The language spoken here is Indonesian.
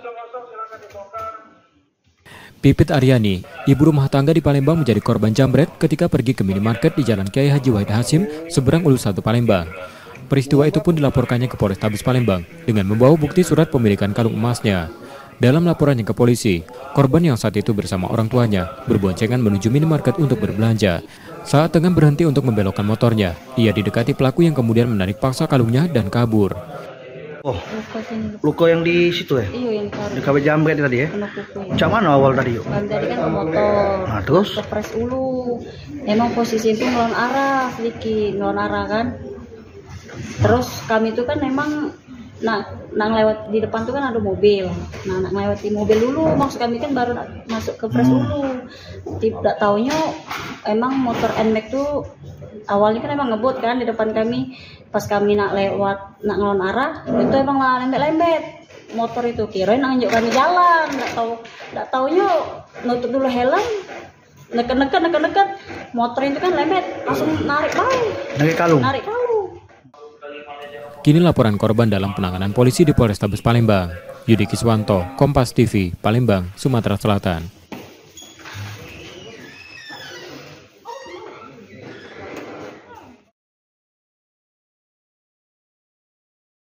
Pipit Aryani, ibu rumah tangga di Palembang menjadi korban jambret ketika pergi ke minimarket di Jalan Kiai Haji Wahid Hasyim, seberang Ulu 1 Palembang. Peristiwa itu pun dilaporkannya ke Polrestabes Palembang dengan membawa bukti surat pemilikan kalung emasnya. Dalam laporannya ke polisi, korban yang saat itu bersama orang tuanya berboncengan menuju minimarket untuk berbelanja. Saat tengah berhenti untuk membelokkan motornya, ia didekati pelaku yang kemudian menarik paksa kalungnya dan kabur. Oh, luka yang di situ ya? Iya, yang di KB jambret tadi ya? Macam mana awal tadi yuk? Kami tadi kan ke motor, nah, terus? kepres ulu. Emang posisi itu ngelawan arah, sedikit ngelawan arah kan. Terus kami itu kan memang nak lewat di depan tuh kan ada mobil. Nah, nak lewati mobil dulu, maksud kami kan baru masuk ke pres dulu. Tidak taunya emang motor NMAX tuh awalnya kan emang ngebut kan di depan kami. Pas kami nak lewat, nak ngelawan arah, itu emang lembet-lembet motor itu, kirain nunjuk kami jalan, nggak taunya nutup dulu helm, neken, motor itu kan lembet, langsung narik kalung. Kini laporan korban dalam penanganan polisi di Polrestabes Palembang. Yudi Kiswanto, Kompas TV, Palembang, Sumatera Selatan.